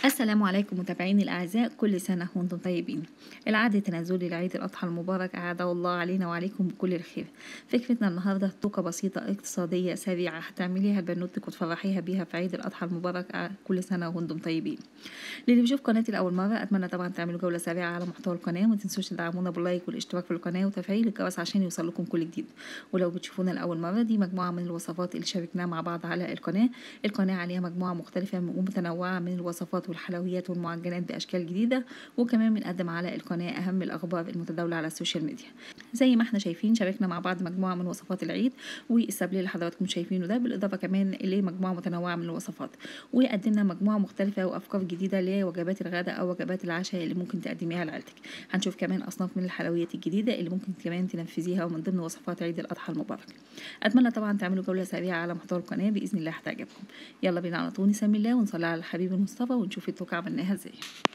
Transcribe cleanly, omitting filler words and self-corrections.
السلام عليكم متابعيني الأعزاء، كل سنة وانتم طيبين. العهد التنازلي لعيد الأضحى المبارك أعاده الله علينا وعليكم بكل الخير. فكرتنا النهاردة طوكة بسيطة اقتصادية سريعة هتعمليها لبنوتك وتفرحيها بيها في عيد الأضحى المبارك كل سنة وانتم طيبين. للي بيشوف قناتي لأول مرة أتمنى طبعا تعملوا جولة سريعة على محتوى القناة، وما تنسوش تدعمونا باللايك والاشتراك في القناة وتفعيل الجرس عشان يوصل لكم كل جديد. ولو بتشوفونا لأول مرة، دي مجموعة من الوصفات اللي شاركناها مع بعض على القناة عليها مجموعة مختلفة ومتنوعة من الوصفات والحلويات والمعجنات بأشكال جديدة، وكمان بنقدم على القناة أهم الأخبار المتداولة على السوشيال ميديا. زي ما احنا شايفين شاركنا مع بعض مجموعة من وصفات العيد والسبلي اللي حضراتكم شايفينه ده، بالإضافة كمان لمجموعة متنوعة من الوصفات، وقدمنا مجموعة مختلفة وأفكار جديدة لوجبات الغداء أو وجبات العشاء اللي ممكن تقدميها لعيلتك. هنشوف كمان أصناف من الحلويات الجديدة اللي ممكن كمان تنفذيها ومن ضمن وصفات عيد الأضحى المبارك. أتمنى طبعا تعملوا جولة سريعة على محتوى القناة، بإذن الله هتعجبكم. يلا بينا على طول نسمي الله ونصلي على الحبيب المصطفى ونشوف التوكة عملناها ازاي.